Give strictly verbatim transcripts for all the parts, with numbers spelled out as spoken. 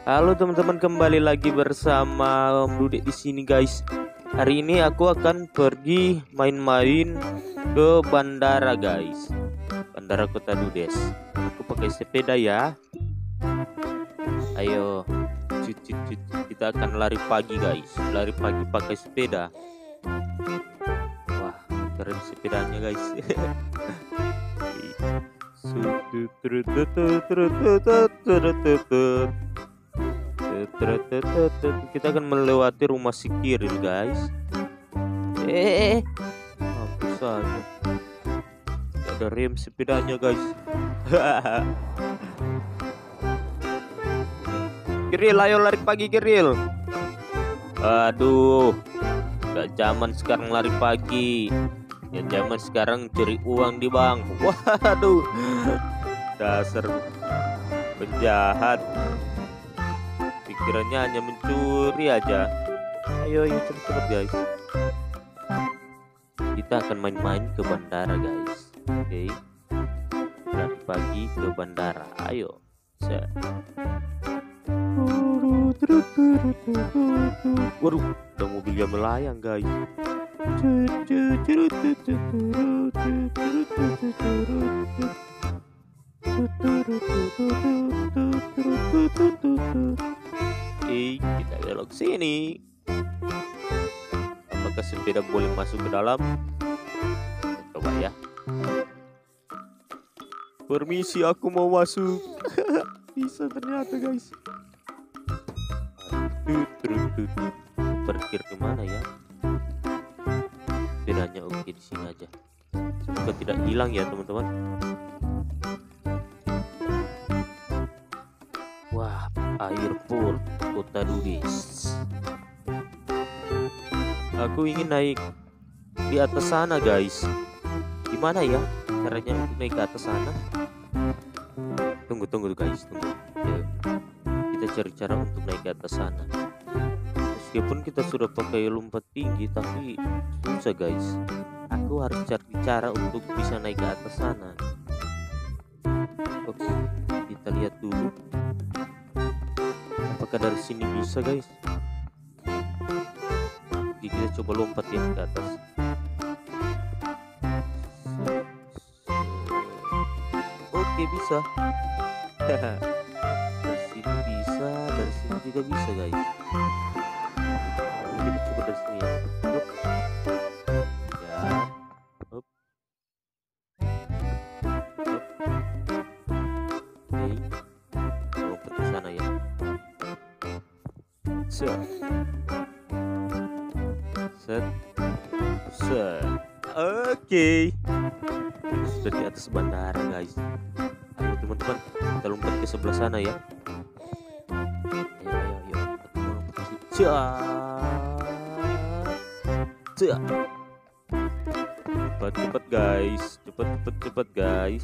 Halo teman-teman, kembali lagi bersama Om Dudik di sini guys. Hari ini aku akan pergi main-main ke bandara guys. Bandara Kota Dudes. Aku pakai sepeda ya. Ayo, cut, cut, cut. Kita akan lari pagi guys. Lari pagi pakai sepeda. Wah, keren sepedanya guys. Kita akan melewati rumah si Kiril guys. Eh, apa saja? Ada rem sepedanya guys. Kiril, ayo lari pagi Kiril. Aduh, gak zaman sekarang lari pagi. Ya zaman sekarang cari uang di bank. Waduh, dasar penjahat. Pikirannya hanya mencuri aja. Ayo, ayo cepet-cepet guys. Kita akan main-main ke bandara guys. Oke, okay. Lari pagi ke bandara. Ayo. Set. Waduh, ada mobil yang melayang guys. Oke, kita belok sini. Apakah sepeda boleh masuk ke dalam? Coba ya. Permisi, aku mau masuk. Bisa ternyata guys. Parkir kemana ya? Sepedanya oke di sini aja. Semoga tidak hilang ya teman-teman. Wah, airport Kota Dudes. Aku ingin naik di atas sana guys. Gimana ya caranya untuk naik ke atas sana? Tunggu tunggu guys, tunggu. Ya, kita cari cara untuk naik ke atas sana. Meskipun kita sudah pakai lompat tinggi, tapi susah guys. Aku harus cari cara untuk bisa naik ke atas sana. Oke, kita lihat dulu. Apakah dari sini bisa guys? Oke, kita coba lompat ya ke atas. Oke, bisa. Dari sini bisa, dari sini juga bisa guys. Kita coba dari sini ya. Hup. Ya. Hup. Hup. Oke. Lompat ke sana ya. Set. Set. Set. Oke. Sudah di atas bandara guys. Ayo teman-teman, kita lompat ke sebelah sana ya. Ayo, ayo, ayo. Cepat, cepat, cepat guys, cepat, cepat, cepat guys.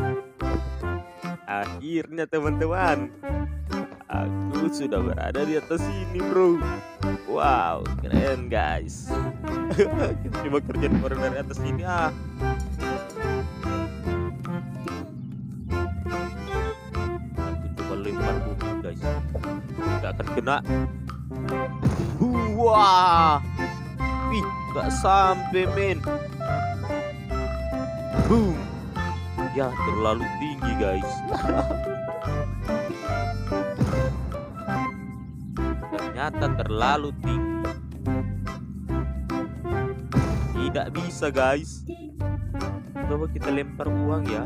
Akhirnya teman-teman, aku sudah berada di atas sini bro. Wow, keren guys. Kita coba kerjaan orang dari atas sini ah. Aku coba lempar bumi guys. Gak akan kena. Wah, wih, gak sampai men. Boom. Ya, terlalu tinggi guys. Ternyata terlalu tinggi. Tidak bisa guys. Coba kita lempar uang ya.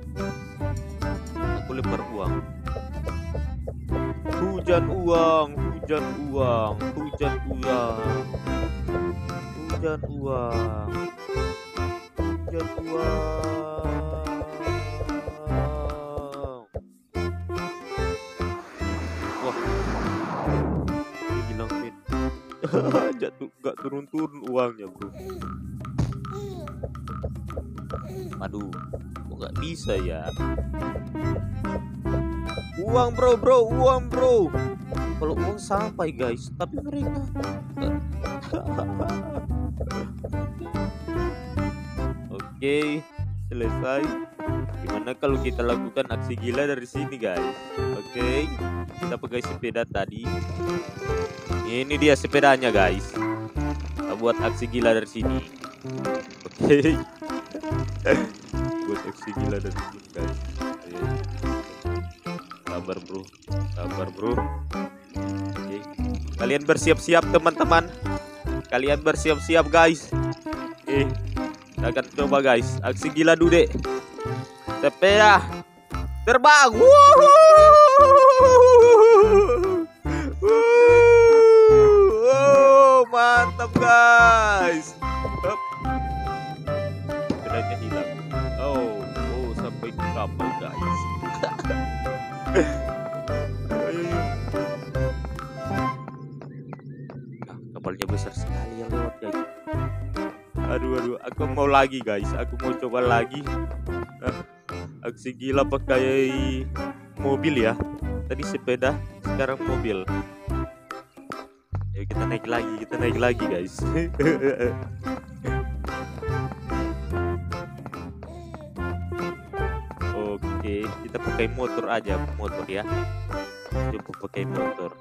Aku lempar uang. Hujan uang, hujan uang, hujan uang, hujan uang, hujan uang. Wah, hilang men. Jatuh, gak turun-turun uangnya bro. Aduh, kok gak bisa ya? Uang bro, bro, uang bro. Kalau uang sampai guys, tapi mereka Oke, selesai. Gimana kalau kita lakukan aksi gila dari sini guys? Oke, kita pakai sepeda tadi. Ini dia sepedanya guys. Kita buat aksi gila dari sini. Oke. Buat aksi gila dari sini guys. Ayo. Sabar bro, sabar bro. Oke. Kalian bersiap-siap teman-teman. Kalian bersiap-siap guys. Oke. Kita akan coba guys aksi gila Dude. Sepeda terbang. Wow, mantap guys. Hup. Sepedanya hilang. Oh, oh sampai ke kapal guys. Nah, kapalnya besar sekali yang lewat guys. Aduh aduh, aku mau lagi guys. Aku mau coba lagi. Nah, aksi gila pakai mobil ya. Tadi sepeda, sekarang mobil. Ayo kita naik lagi, kita naik lagi guys. Oke, kita pakai motor aja, motor ya. Coba pakai motor.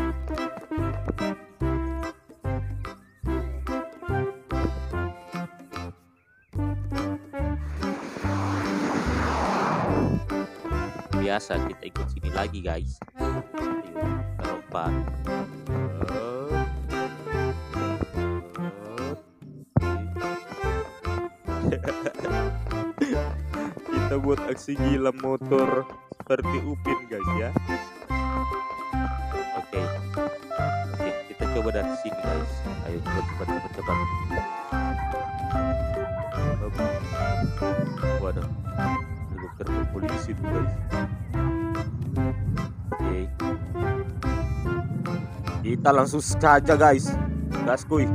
Biasa kita ikut sini lagi guys. Ayo, kita lompat. Kita buat aksi gila motor seperti Upin guys ya. Oke, oke kita coba dari sini guys. Ayo cepat cepat cepat cepat. Waduh, helikopter polisi tuh guys. Oke, kita langsung saja guys. Gas kuy.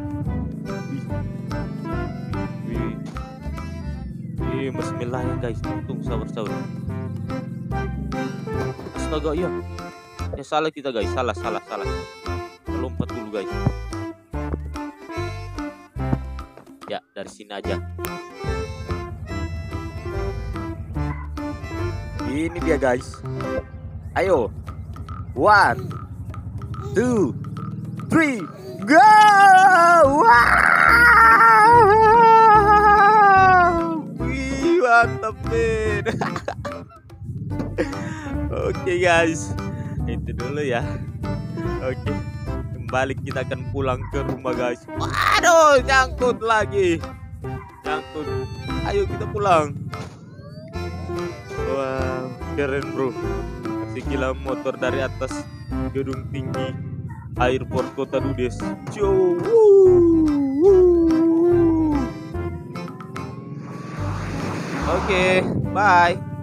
Bismillah ya guys, tunggu sabar-sabar. Astaga iya. Ya salah kita guys, salah salah salah. Lompat dulu guys. Ya dari sini aja. Ini dia guys. Ayo. One, two, three, go! Mantap men. Oke guys, itu dulu ya. Oke, kembali kita akan pulang ke rumah guys. Waduh, nyangkut lagi, nyangkut. Ayo kita pulang. Wah, keren bro. Aksi gila motor dari atas gedung tinggi airport Kota Dudes. Ciao. Oke, bye.